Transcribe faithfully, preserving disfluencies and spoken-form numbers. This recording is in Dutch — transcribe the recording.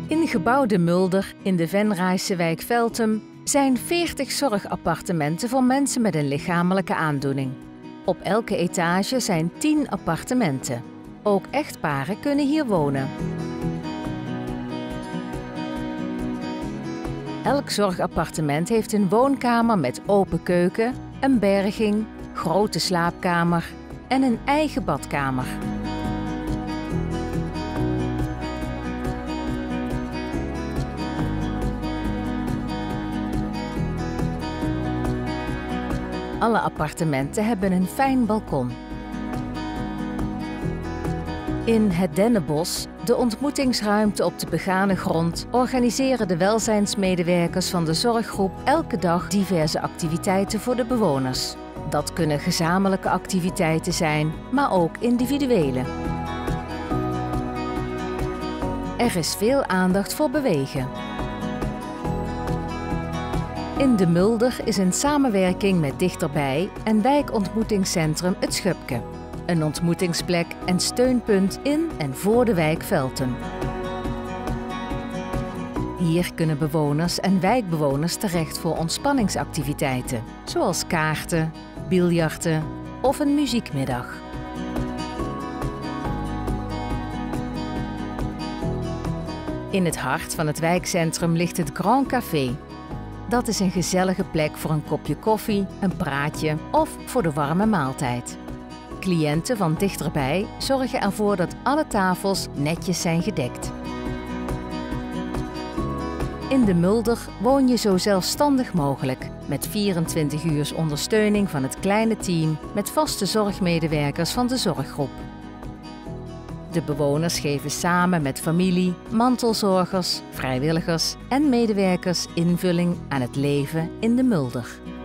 In gebouw De Mulder in de Venraayse wijk Veltum zijn veertig zorgappartementen voor mensen met een lichamelijke aandoening. Op elke etage zijn tien appartementen. Ook echtparen kunnen hier wonen. Elk zorgappartement heeft een woonkamer met open keuken, een berging, grote slaapkamer en een eigen badkamer. Alle appartementen hebben een fijn balkon. In het Dennenbos, de ontmoetingsruimte op de begane grond, organiseren de welzijnsmedewerkers van de zorggroep elke dag diverse activiteiten voor de bewoners. Dat kunnen gezamenlijke activiteiten zijn, maar ook individuele. Er is veel aandacht voor bewegen. In De Mulder is in samenwerking met Dichterbij en wijkontmoetingscentrum Het Schupke. Een ontmoetingsplek en steunpunt in en voor de wijk Veltum. Hier kunnen bewoners en wijkbewoners terecht voor ontspanningsactiviteiten, zoals kaarten, biljarten of een muziekmiddag. In het hart van het wijkcentrum ligt het Grand Café. Dat is een gezellige plek voor een kopje koffie, een praatje of voor de warme maaltijd. Cliënten van Dichterbij zorgen ervoor dat alle tafels netjes zijn gedekt. In De Mulder woon je zo zelfstandig mogelijk, met vierentwintig uur ondersteuning van het kleine team met vaste zorgmedewerkers van de zorggroep. De bewoners geven samen met familie, mantelzorgers, vrijwilligers en medewerkers invulling aan het leven in De Mulder.